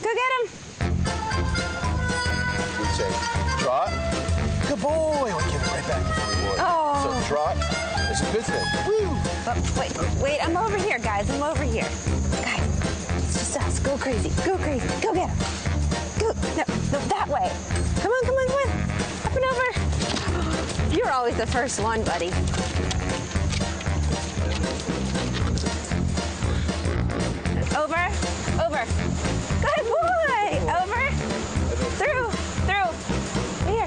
Go get him. We say trot. Good boy. We give it right back to the boy. Oh. So trot is a good thing. Woo. Oh, wait, I'm over here, guys. I'm over here. Guys, it's just us. Go crazy. Go crazy. Go get him. Go. No, that way. Come on, come on, come on. Up and over. You're always the first one, buddy. Over. Good boy. Over. Through. Here.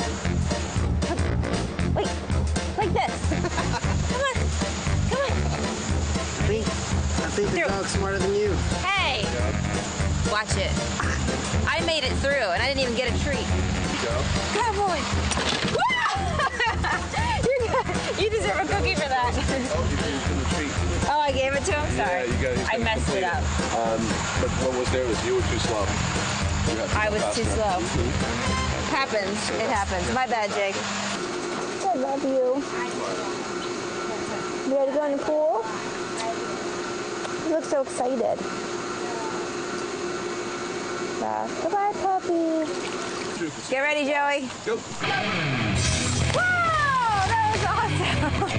Wait. Like this. Come on. I think the dog's smarter than you. Hey. Watch it. I made it through, and I didn't even get a treat. Good boy. You deserve a cookie for that. Oh, I gave it to him? Sorry. Yeah, I messed it up. But what was there was you were too slow. I was too slow. Happens. It happens. My bad, Jake. I love you. You ready to go in the pool? You look so excited. Goodbye, puppy. Get ready, Joey. Go. Wow, that was awesome.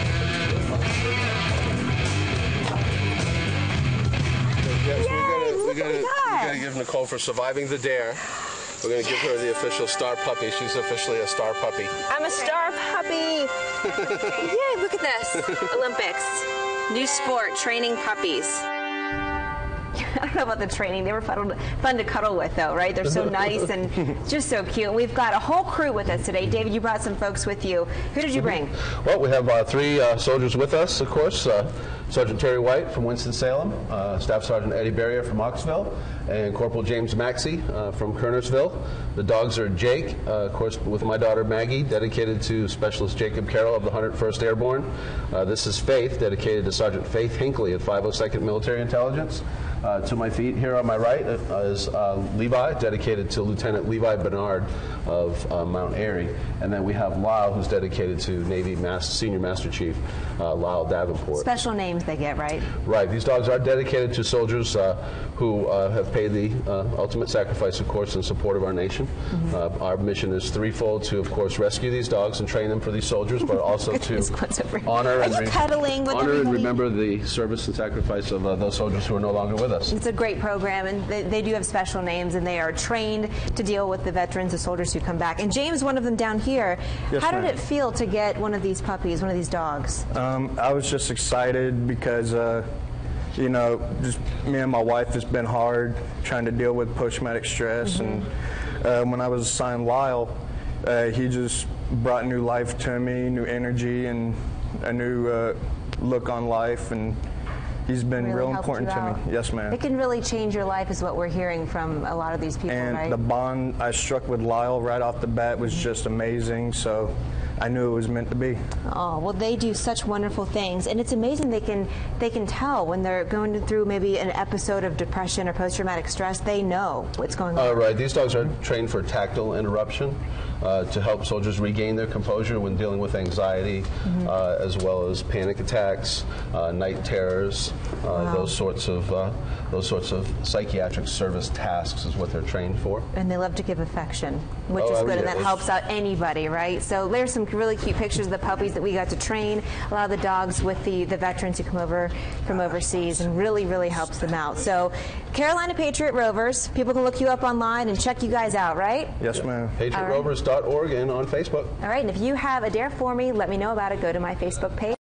We gotta give Nicole for surviving the dare. We're gonna give her the official star puppy. She's officially a star puppy. I'm a star puppy. Yay, look at this. Olympics. New sport, training puppies. I don't know about the training. They were fun to cuddle with, though, right? They're so nice and just so cute. And we've got a whole crew with us today. David, you brought some folks with you. Who did you bring? Well, we have three soldiers with us, of course. Sergeant Terry White from Winston-Salem, Staff Sergeant Eddie Berrier from Oxville, and Corporal James Maxey from Kernersville. The dogs are Jake, of course, with my daughter Maggie, dedicated to Specialist Jacob Carroll of the 101st Airborne. This is Faith, dedicated to Sergeant Faith Hinckley at 502nd Military Intelligence. To my feet here on my right is Levi, dedicated to Lieutenant Levi Bernard of Mount Airy. And then we have Lyle, who's dedicated to Navy Senior Master Chief Lyle Davenport. Special names they get, right? Right. These dogs are dedicated to soldiers who have paid the ultimate sacrifice, of course, in support of our nation. Our mission is threefold: to, of course, rescue these dogs and train them for these soldiers, but also to honor and remember the service and sacrifice of those soldiers who are no longer with us. It's a great program, and they do have special names, and they are trained to deal with the veterans, the soldiers who come back. And James, one of them down here, yes, how did it feel to get one of these puppies, one of these dogs? I was just excited because, you know, just me and my wife, it's been hard trying to deal with post-traumatic stress. And when I was assigned Lyle, he just brought new life to me, new energy, and a new look on life. And he's been really real important to me. Yes, ma'am. It can really change your life, is what we're hearing from a lot of these people, and right? The bond I struck with Lyle right off the bat was just amazing. So I knew it was meant to be. Oh, well, they do such wonderful things, and it's amazing they can tell when they're going through maybe an episode of depression or post-traumatic stress. They know what's going on. Right. These dogs are trained for tactile interruption to help soldiers regain their composure when dealing with anxiety, as well as panic attacks, night terrors, those sorts of psychiatric service tasks is what they're trained for. And they love to give affection, which is good, and that helps out anybody, right? So there's some really cute pictures of the puppies that we got to train. A lot of the dogs with the veterans who come over from overseas, and really helps them out. So Carolina Patriot Rovers, people can look you up online and check you guys out, right? Yes, ma'am. PatriotRovers.org and on Facebook. All right, and if you have a dare for me, let me know about it. Go to my Facebook page.